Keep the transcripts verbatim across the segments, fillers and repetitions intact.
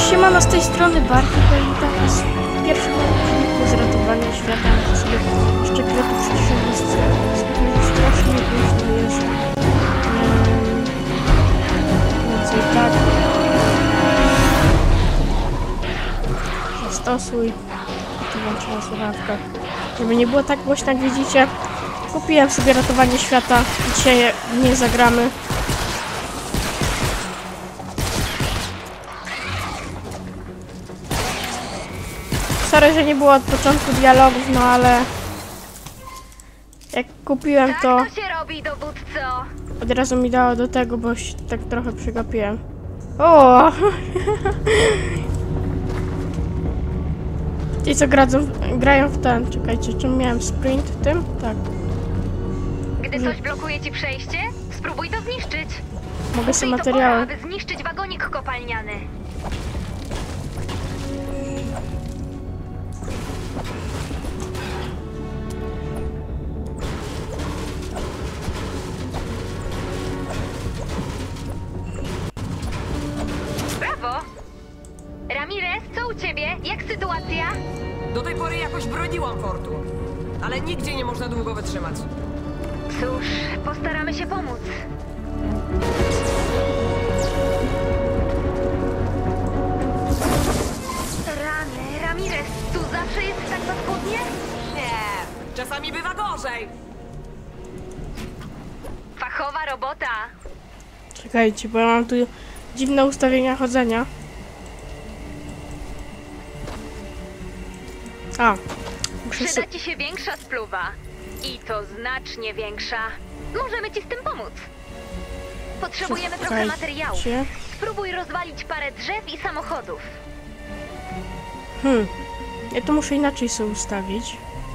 Siemano, z tej strony Bartek, i tak jest w pierwszym odcinku z ratowania świata. To sobie jeszcze grę tu przyszedł, strasznie późno jest. Um, więc i tak. Zastosuj. Tu włączyła słuchawka. Żeby nie było tak głośno, jak widzicie. Kupiłem sobie ratowanie świata. Dzisiaj nie zagramy. Sorry, że nie było od początku dialogów, no ale jak kupiłem, to Tak to się robi, dowódco. od razu mi dało do tego, bo się tak trochę przegapiłem. O! Ci co gradzą, grają w ten, czekajcie, czym miałem sprint w tym? Tak. Gdy coś blokuje ci przejście, spróbuj to zniszczyć. Mogę sobie Użyj materiały. topora, aby zniszczyć wagonik kopalniany. Brawo! Ramirez, co u ciebie? Jak sytuacja? Do tej pory jakoś broniłam fortu, ale nigdzie nie można długo wytrzymać. Cóż, postaramy się pomóc. Rany, Ramirez, tu zawsze jest tak paskudnie? Nie, czasami bywa gorzej. Fachowa robota. Czekajcie, bo ja mam tu dziwne ustawienia chodzenia. A, muszę Przyda sobie... ci się większa spluwa. I to znacznie większa. Możemy ci z tym pomóc. Potrzebujemy trochę materiału. Czekajcie. Spróbuj rozwalić parę drzew i samochodów. Hmm, ja to muszę inaczej sobie ustawić.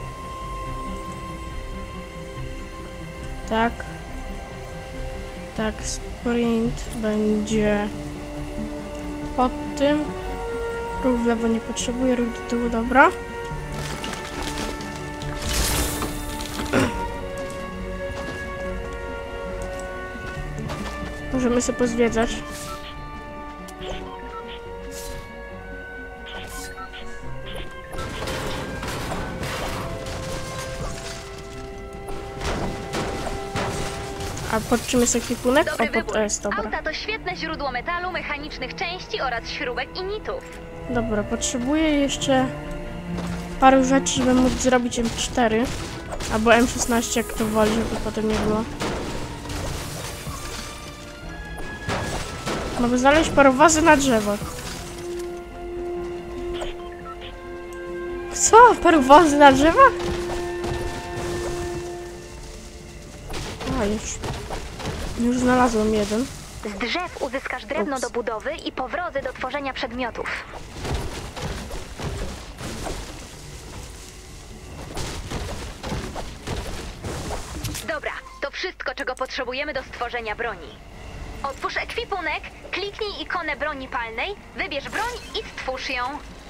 Tak. Tak, sprint będzie pod tym. Ruch w lewo nie potrzebuję, ruch do tyłu, dobra. Możemy sobie pozwiedzać. A pod czym jest ekwipunek? Dobry O, pod wybór. S, dobra. Auta to świetne źródło metalu, mechanicznych części oraz śrubek i nitów. Dobra, potrzebuję jeszcze paru rzeczy, żeby móc zrobić M cztery. Albo M szesnaście, jak to woli, żeby potem nie było. Mogę znaleźć parowozy na drzewach. Co? Parowozy na drzewach? A, już... Już znalazłem jeden. Z drzew uzyskasz drewno Ups. do budowy i powrozy do tworzenia przedmiotów. Dobra, to wszystko, czego potrzebujemy do stworzenia broni. Otwórz ekwipunek, kliknij ikonę broni palnej, wybierz broń i stwórz ją.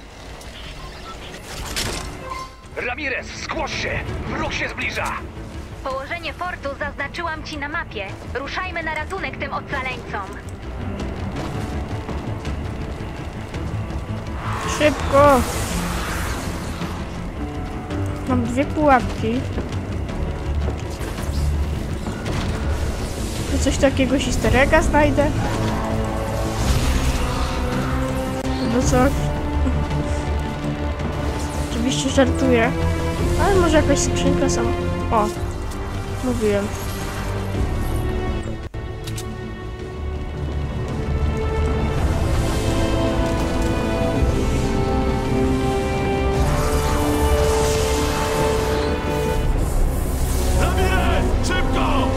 Ramirez, zgłoś się! Wróg się zbliża! Położenie fortu zaznaczyłam ci na mapie. Ruszajmy na ratunek tym ocaleńcom. Szybko! Mam dwie pułapki. Tu coś takiego easter egga znajdę? Albo coś. Oczywiście żartuję. Ale może jakaś skrzynka sama. O! Mówiłem. Ramirez, szybko!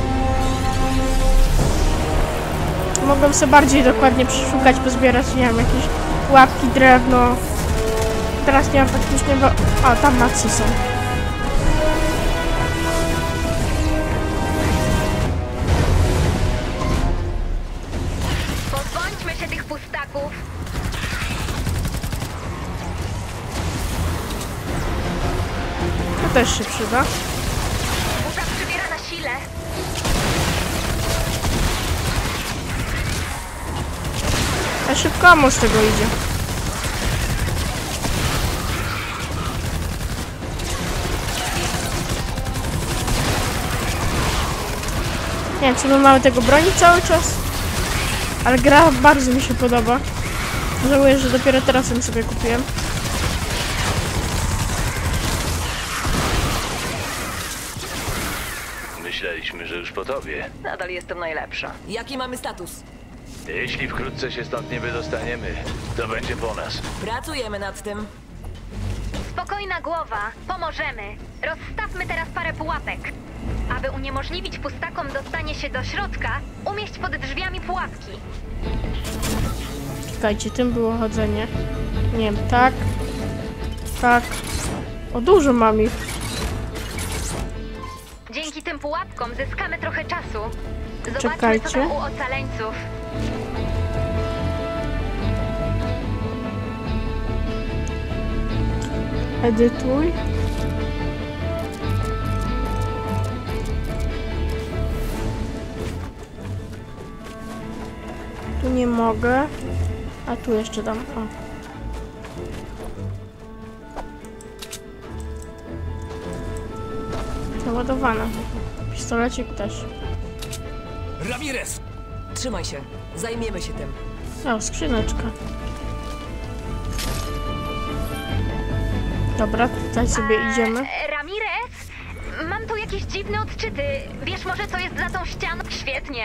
Mogłem sobie bardziej dokładnie przeszukać, pozbierać, nie wiem, jakieś łapki, drewno. Teraz nie mam faktycznie, bo... O, tam macy są. Pozbądźmy się tych pustaków. To też się przyda. Burza przybiera na sile. A szybko ammo z tego idzie. Nie wiem, czy my mamy tego bronić cały czas. Ale gra bardzo mi się podoba. Żałuję, że dopiero teraz ją sobie kupiłem. Myśleliśmy, że już po tobie. Nadal jestem najlepsza. Jaki mamy status? Jeśli wkrótce się stąd nie wydostaniemy, to będzie po nas. Pracujemy nad tym. Spokojna głowa, pomożemy. Rozstawmy teraz parę pułapek. Aby uniemożliwić pustakom dostanie się do środka, umieść pod drzwiami pułapki. Czekajcie, tym było chodzenie. Nie wiem, tak. Tak. O, dużo mam ich. Dzięki tym pułapkom zyskamy trochę czasu. Zobaczmy, Czekajcie. co tam u ocaleńców. Edytuj. Tu nie mogę. A tu jeszcze dam. O. Załadowana. Pistolecik też. Ramirez! Trzymaj się. Zajmiemy się tym. O, skrzyneczka. Dobra, tutaj sobie idziemy. E, Ramirez? Mam tu jakieś dziwne odczyty. Wiesz może, co jest za tą ścianą? Świetnie.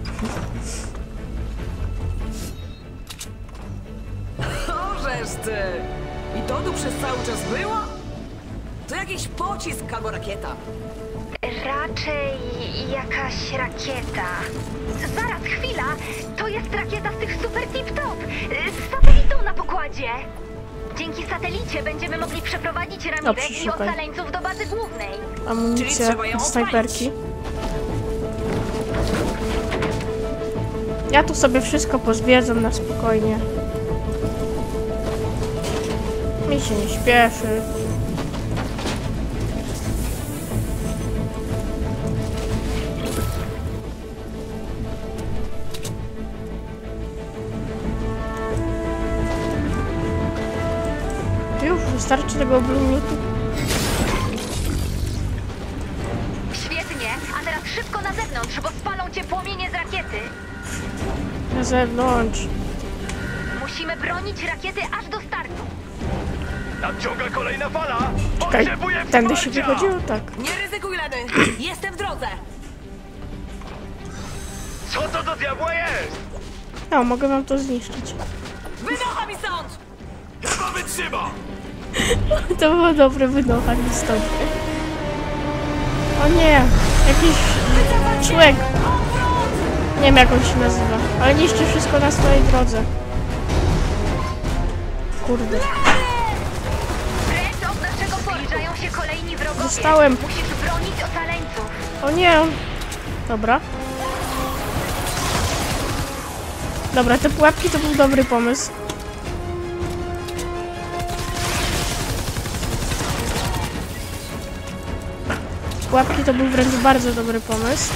Ożeż ty! I to tu przez cały czas było? To jakiś pocisk albo rakieta. Raczej jakaś rakieta. Zaraz, chwila. To jest rakieta z tych super tip-top. Z satelitą na pokładzie. Dzięki satelicie będziemy mogli przeprowadzić Ramirez i przeszukaj. ocaleńców do bazy głównej. Czyli Amunicja trzeba ją do snajperki. Ja tu sobie wszystko pozwiedzam na spokojnie. Mi się nie śpieszy. Już wystarczy tego blumiutu. Świetnie, a teraz szybko na zewnątrz, bo spalą cię płomienie z rakiety. Na zewnątrz. Musimy bronić rakiety aż do startu. Nadciąga kolejna fala! Czekaj, Potrzebuję tędy się wsparcia! wychodziło? Tak. Nie ryzykuj, Leny! Jestem w drodze! Co to do diabła jest? No, mogę wam to zniszczyć. Wynocha mi stąd! Chyba wytrzyma! To było dobre wynochanie stąd. O nie, jakiś człowiek. Nie wiem jak on się nazywa, ale niszczy wszystko na swojej drodze. Kurde. Precz od naszego zbliżają się kolejni wrogowie. Dostałem. Musisz bronić ocaleńców. O nie. Dobra. Dobra, te pułapki to był dobry pomysł. Pułapki to był wręcz bardzo dobry pomysł.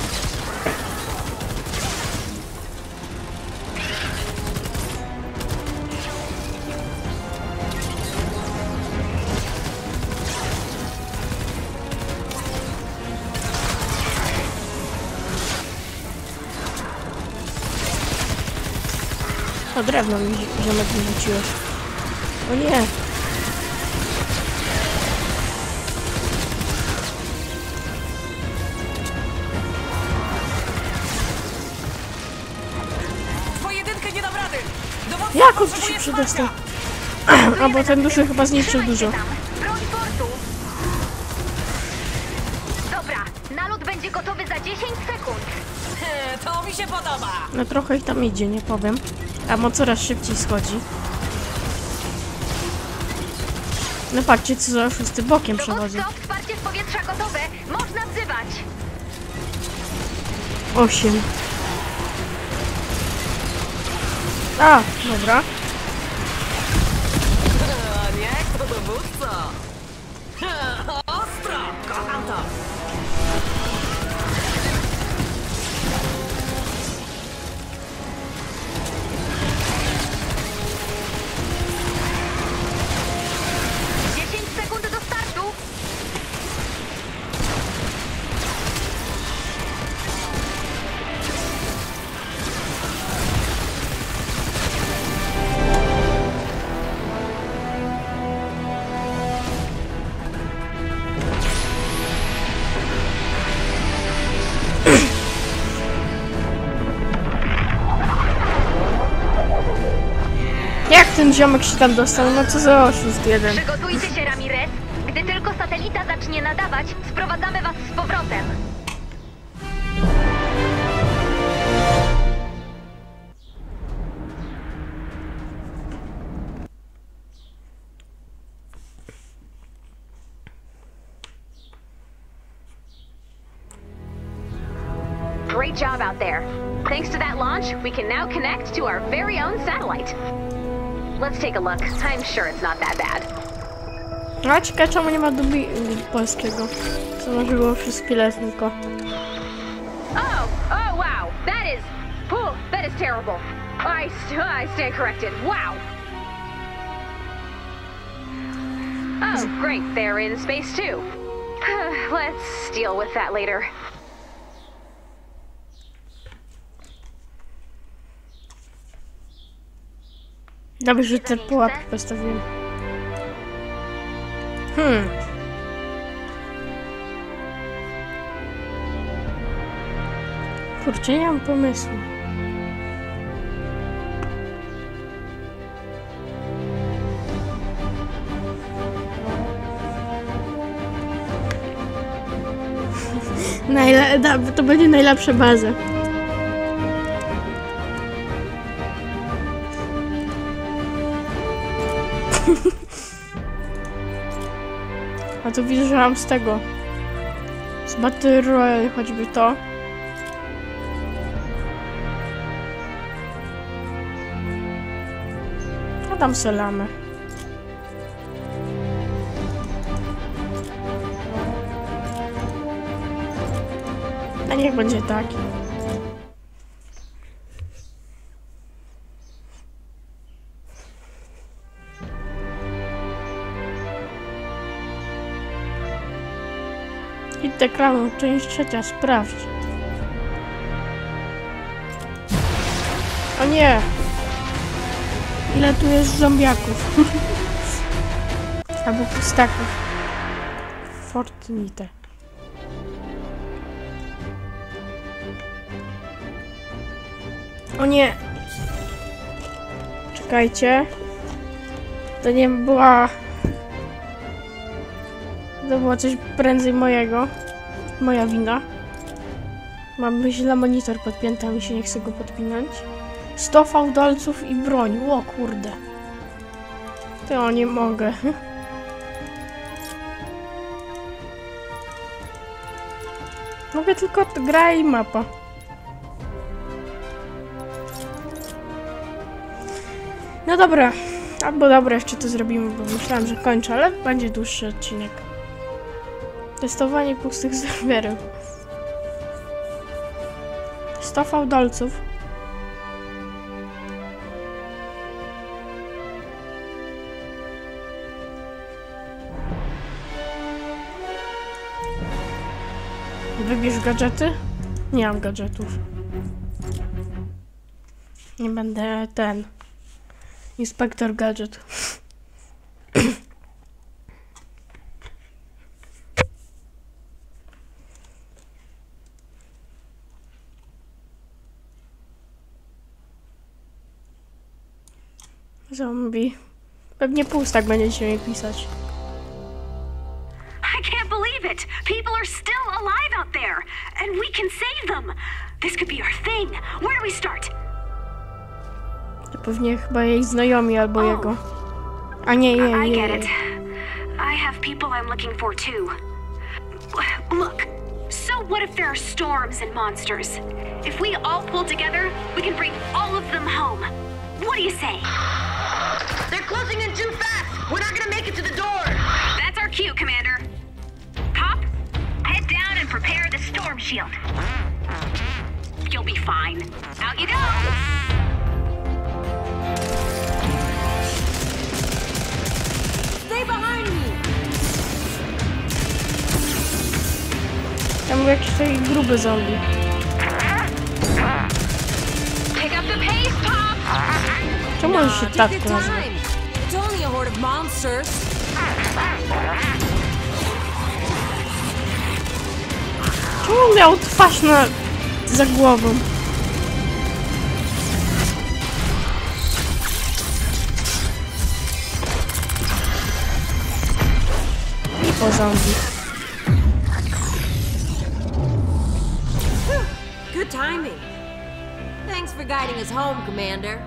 O, drewno mi ziomek wyrzuciłeś. O nie. W jedynkę nie dam rady! Dowódca Jak on tu się potrzebuje przedostał? wsparcia! A bo ten duszy chyba zniszczył Trzymaj się dużo. tam. Broń portu. Dobra, nalot będzie gotowy za dziesięć sekund. He, To mi się podoba! No trochę ich tam idzie, nie powiem. A mo coraz szybciej schodzi. No patrzcie, co za oszusty bokiem przechodzą. Dowódco, wsparcie z powietrza gotowe. Można wzywać. Osiem. A, dobra. A nie, to dowódca! He, Ostro! Kocham to! dziesięć sekund do startu. Jak ten ziomek się tam dostał? No co za oszust jeden. Przygotujcie się, Ramirez. Gdy tylko satelita zacznie nadawać, sprowadzamy was z powrotem. Great job out there. Thanks to that launch, we can now connect to our very own satellite. Let's take a look. I'm sure it's not that bad. No ciekawe, czemu nie ma dubi polskiego. Co może było przez chwilę tylko. Oh, oh wow. That is, oh, that is terrible. I, I stand corrected. Wow. Oh, great. They're in space too. Let's deal with that later. Dobrze, że te pułapki postawiłem. Hmm. Kurczę, nie mam pomysłu. Najle- to będzie najlepsza baza. A to widzę, że mam z tego. Z Battle Royale choćby to. A tam selamy. A niech będzie taki. I te krawy, część trzecia, sprawdź. O nie! Ile tu jest zombiaków? Albo pustaków. Fortnite. O nie! Czekajcie. To nie była... To było coś prędzej mojego. Moja wina. Mam źle monitor podpięty, a mi się nie chce go podpinać. sto fałdolców i broń. O kurde. To nie mogę. Mogę tylko gra i mapa. No dobra. Albo dobra, jeszcze to zrobimy, bo myślałam, że kończę, ale będzie dłuższy odcinek. Testowanie pustych serwerów. sto fałdolców. Wybierz gadżety? Nie mam gadżetów. Nie będę ten... Inspektor gadżet. Zombie. Pewnie pustak będzie się mi pisać. I can't believe it! People are still alive out there! And we can save them! This could be our thing! Where do we start? To pewnie chyba jej znajomi albo Oh. jego. A nie, nie, I nie. get it. I have people I'm looking for too. Look, so what if there are storms and monsters? If we all pull together, we can bring all of them home. What do you say? They're closing in too fast! We're not gonna make it to the door! That's our cue, Commander. Hop, Head down and prepare the storm shield. you'll be fine. Out you go! Stay behind me! Tam był jakiś taki gruby zombie. Pick up the pace, Pop! Czemu on się Take tak your nazywa? time. It's only a horde of monsters. Czemu on miał twarz na... za głową? zombie. Good timing. Thanks for guiding us home, Commander.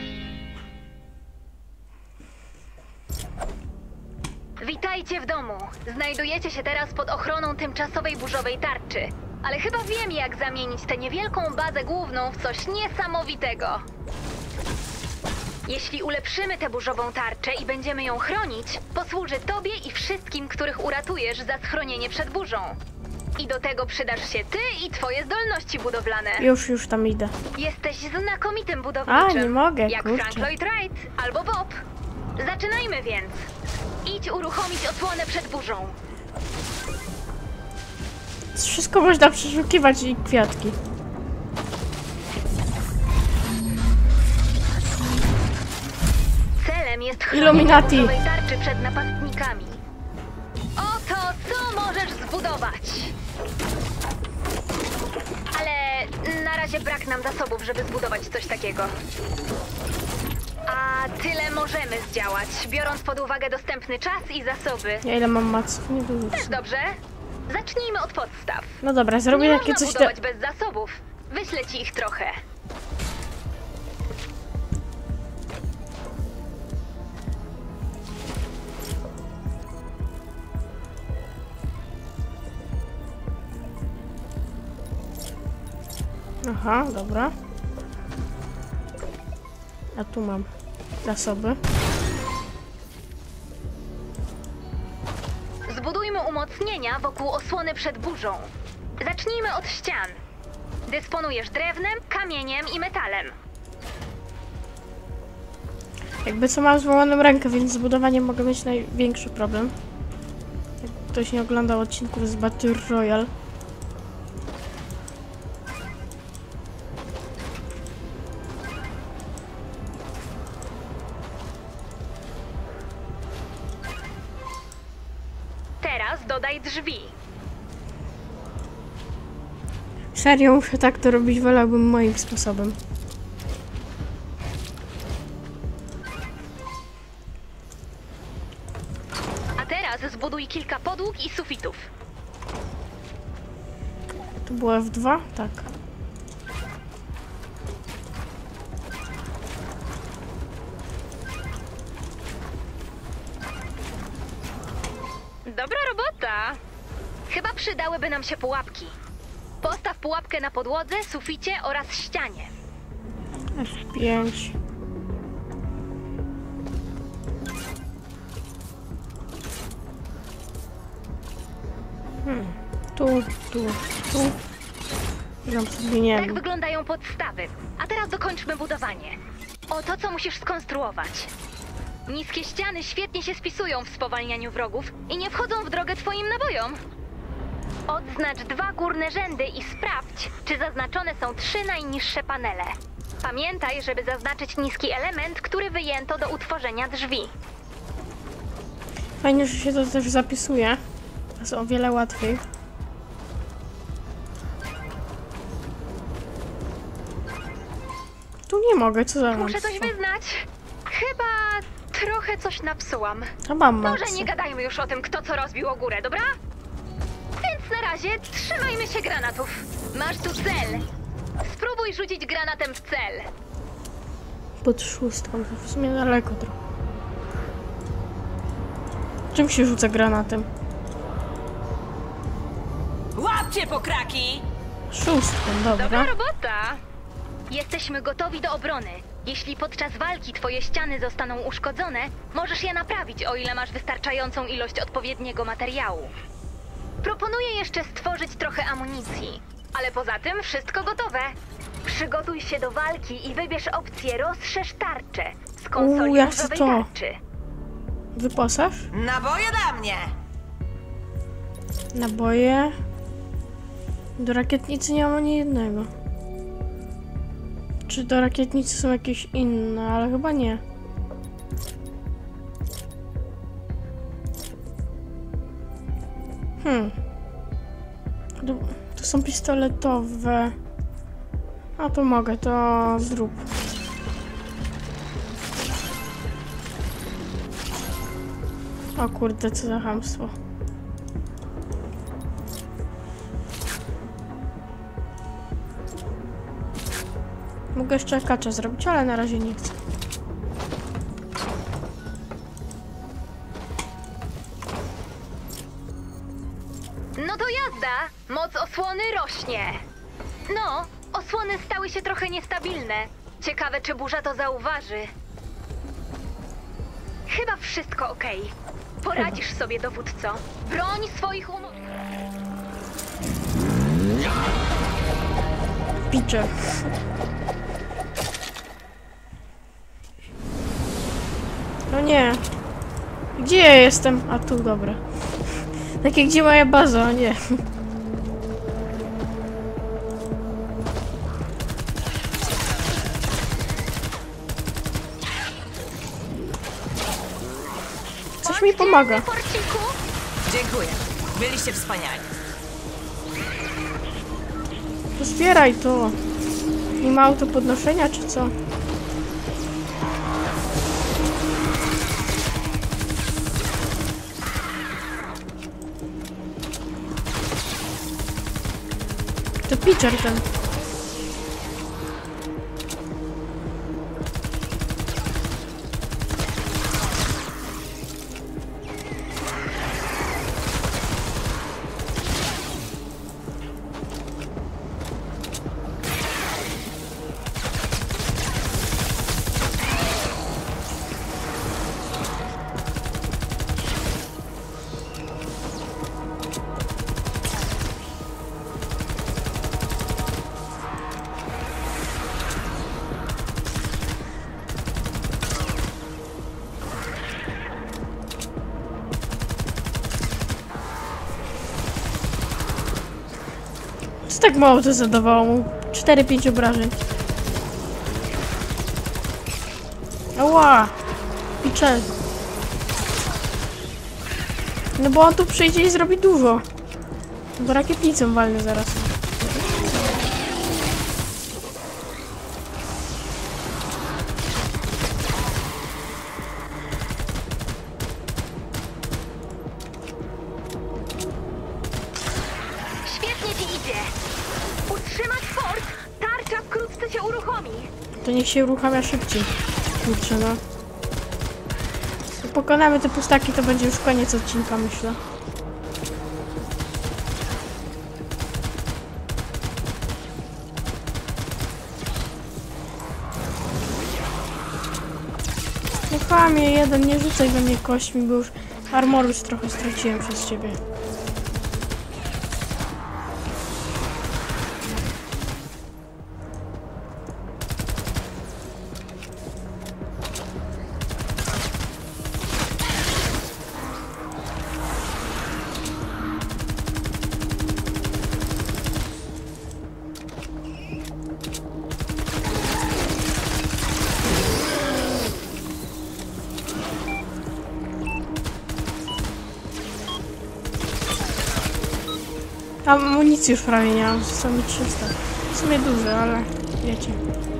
Witajcie w domu. Znajdujecie się teraz pod ochroną tymczasowej burzowej tarczy. Ale chyba wiem, jak zamienić tę niewielką bazę główną w coś niesamowitego. Jeśli ulepszymy tę burzową tarczę i będziemy ją chronić, posłuży tobie i wszystkim, których uratujesz za schronienie przed burzą. I do tego przydasz się ty i twoje zdolności budowlane. Już, już tam idę. Jesteś znakomitym budowniczym. A, nie mogę, Jak kurczę. Frank Lloyd Wright albo Bob. Zaczynajmy więc. Idź uruchomić osłonę przed burzą. Wszystko można przeszukiwać i kwiatki. Celem jest Illuminati. chronienie burzowej tarczy przed napastnikami. Oto co możesz zbudować. Ale na razie brak nam zasobów, żeby zbudować coś takiego. A tyle możemy zdziałać, biorąc pod uwagę dostępny czas i zasoby. Ja ile mam maców? Nie dużo. Też dobrze. Zacznijmy od podstaw. No dobra, zrobię Nie takie można coś... budować bez zasobów. Wyślę ci ich trochę. Aha, dobra. A tu mam zasoby. Zbudujmy umocnienia wokół osłony przed burzą. Zacznijmy od ścian. Dysponujesz drewnem, kamieniem i metalem. Jakby co, mam złamaną rękę, więc z budowaniem mogę mieć największy problem. Jak ktoś nie oglądał odcinków z Battle Royale. Teraz dodaj drzwi. Serio, muszę tak to robić, wolałbym moim sposobem. A teraz zbuduj kilka podłóg i sufitów. To było F dwa? Tak. Dobra robota. Chyba przydałyby nam się pułapki. Postaw pułapkę na podłodze, suficie oraz ścianie. F pięć. Hmm. Tu, tu, tu. Tam sobie nie Tak wiem. wyglądają podstawy. A teraz dokończmy budowanie. Oto co musisz skonstruować. Niskie ściany świetnie się spisują w spowalnianiu wrogów i nie wchodzą w drogę twoim nabojom. Odznacz dwa górne rzędy i sprawdź, czy zaznaczone są trzy najniższe panele. Pamiętaj, żeby zaznaczyć niski element, który wyjęto do utworzenia drzwi. Fajnie, że się to też zapisuje. To jest o wiele łatwiej. Tu nie mogę, co za Muszę coś hamstwo. wyznać. Chyba trochę coś napsułam. A mam Może maksy. nie gadajmy już o tym, kto co rozbił o górę, dobra? Więc na razie trzymajmy się granatów. Masz tu cel. Spróbuj rzucić granatem w cel. Pod szóstką, to w sumie daleko trochę. Czym się rzuca granatem? Łapcie pokraki! Szóstką, Dobra dobra. robota. Jesteśmy gotowi do obrony. Jeśli podczas walki twoje ściany zostaną uszkodzone, możesz je naprawić, o ile masz wystarczającą ilość odpowiedniego materiału. Proponuję jeszcze stworzyć trochę amunicji. Ale poza tym wszystko gotowe. Przygotuj się do walki i wybierz opcję rozszerz tarczę z konsoli Uuu, jak burzowej to? tarczy. Wyposaż? Naboje dla mnie! Naboje. Do rakietnicy nie mam ani jednego. Czy do rakietnicy są jakieś inne, ale chyba nie. Hmm. To, to są pistoletowe. A to mogę, to zrób. O kurde, co za chamstwo. Mogę jeszcze kacza zrobić, ale na razie nie chcę. No to jazda! Moc osłony rośnie. No, osłony stały się trochę niestabilne. Ciekawe, czy burza to zauważy. Chyba wszystko okej. Poradzisz sobie, dowódco. Broń swoich umów. Pitcher. No nie. Gdzie ja jestem? A tu, dobra. Takie, gdzie moja baza? O nie. Coś mi pomaga. Porciku. Dziękuję. Byliście wspaniali. To zbieraj to. Nie ma autopodnoszenia, czy co? To pitcher ten. Co tak mało to zadawało mu? cztery pięć obrażeń. Ała! Pitcher. No bo on tu przyjdzie i zrobi dużo. Bo rakietnicą walnę zaraz. Świetnie ci idzie. Utrzymać fort. Tarcza wkrótce się uruchomi. To niech się uruchamia szybciej. Kurczę, no. Jak pokonamy te pustaki, to będzie już koniec odcinka, myślę. Nie kłamie, jeden, nie rzucaj we mnie kośćmi, bo już armor już trochę straciłem przez ciebie. Amunicji już prawie nie mam, zostało mi trzysta. W sumie duże, ale wiecie.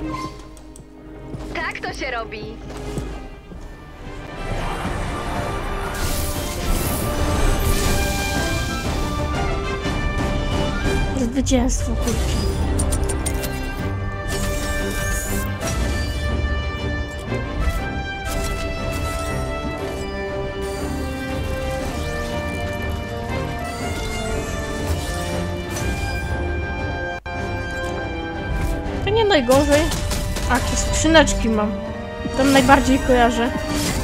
Tak to się robi. Zwycięstwo, kurczę. To nie najgorzej. A, jakieś skrzyneczki mam. Tam najbardziej kojarzę.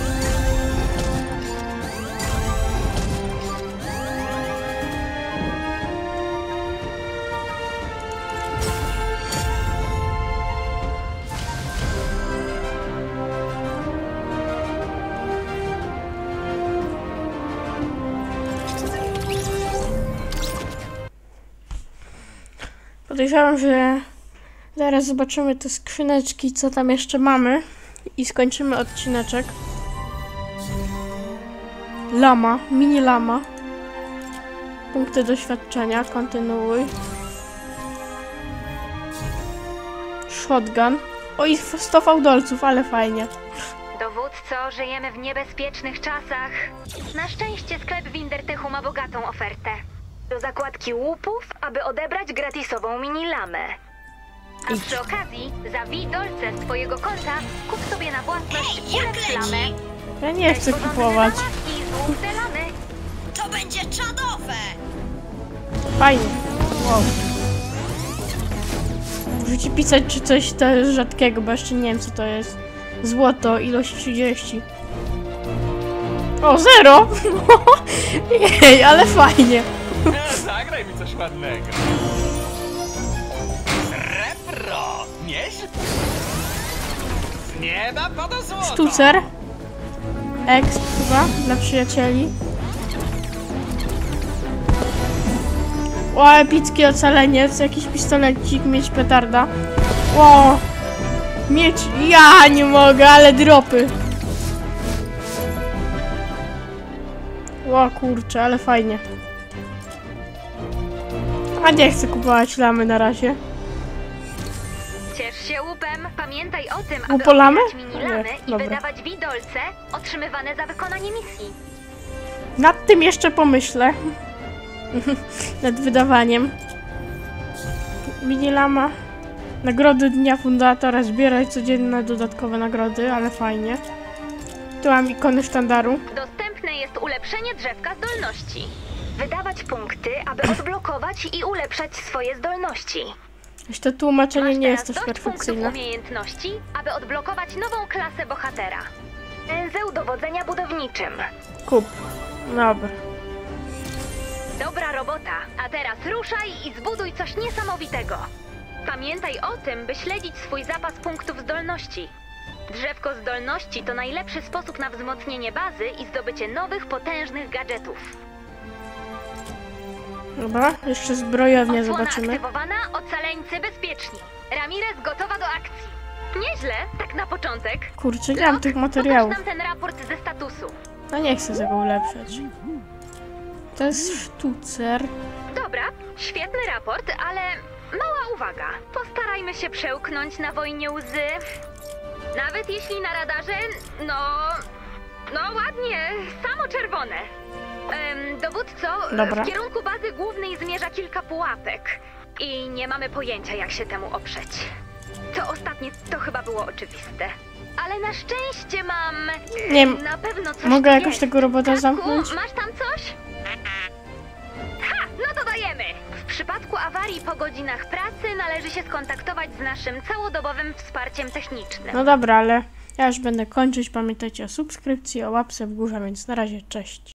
Podejrzewam, że zaraz zobaczymy te skrzyneczki, co tam jeszcze mamy i skończymy odcineczek. Lama, mini lama. Punkty doświadczenia, kontynuuj. Shotgun. Oj, sto fałdolców, ale fajnie. Dowódco, żyjemy w niebezpiecznych czasach. Na szczęście sklep Wintertechu ma bogatą ofertę. Do zakładki łupów, aby odebrać gratisową mini-lamę. A przy okazji, za widolce z twojego konta kup sobie na własność kulę flamę. Ja nie chcę kupować. I złote lamy. To będzie czadowe! Fajnie. Wow. Muszę ci pisać, czy coś to jest rzadkiego, bo jeszcze nie wiem, co to jest. Złoto, ilość trzydzieści. O, zero! Jej, ale fajnie. Zagraj mi coś ładnego. Repro! Nieźle! Z nieba pada złoto! Sztucer. Exp chyba, dla przyjacieli. O, epicki ocaleniec, jakiś pistolecik, mieć petarda. O, mieć, ja nie mogę, ale dropy. O kurczę, ale fajnie. A nie chcę kupować lamy na razie. Ciesz się łupem. Pamiętaj o tym, aby Łupolamy? otwierać mini-lamy Nie, i dobra. wydawać widolce otrzymywane za wykonanie misji. Nad tym jeszcze pomyślę. Nad wydawaniem. Mini-lama. Nagrody Dnia Fundatora. Zbieraj codzienne dodatkowe nagrody, ale fajnie. Tu mam ikony sztandaru. Dostępne jest ulepszenie drzewka zdolności. Wydawać punkty, aby odblokować i ulepszać swoje zdolności. Jeszcze to tłumaczenie Masz nie teraz jest też dość punktów perfekcyjne. umiejętności, aby odblokować nową klasę bohatera. Węzeł dowodzenia budowniczym. Kup. Dobra. Dobra robota, a teraz ruszaj i zbuduj coś niesamowitego. Pamiętaj o tym, by śledzić swój zapas punktów zdolności. Drzewko zdolności to najlepszy sposób na wzmocnienie bazy i zdobycie nowych, potężnych gadżetów. Dobra, jeszcze zbrojownię Osłona zobaczymy. aktywowana, ocaleńcy bezpieczni. Ramirez gotowa do akcji. Nieźle, tak na początek. Kurczę, nie mam Lok, tych materiałów. pokaż nam ten raport ze statusu. No nie chcę tego ulepszać. To jest sztucer. Dobra, świetny raport, ale mała uwaga. Postarajmy się przełknąć na wojnie łzy. Nawet jeśli na radarze, no... No ładnie, samo czerwone. Em, dowódco, Dobra. w kierunku bazy głównej zmierza kilka pułapek. I nie mamy pojęcia, jak się temu oprzeć. To ostatnie to chyba było oczywiste. Ale na szczęście mam... Nie, na pewno coś mogę tu jakoś jest. tego robota Katku, zamknąć? masz tam coś? Ha! No to dajemy! W przypadku awarii po godzinach pracy należy się skontaktować z naszym całodobowym wsparciem technicznym. No dobra, ale ja już będę kończyć. Pamiętajcie o subskrypcji, o łapce w górze, więc na razie, cześć.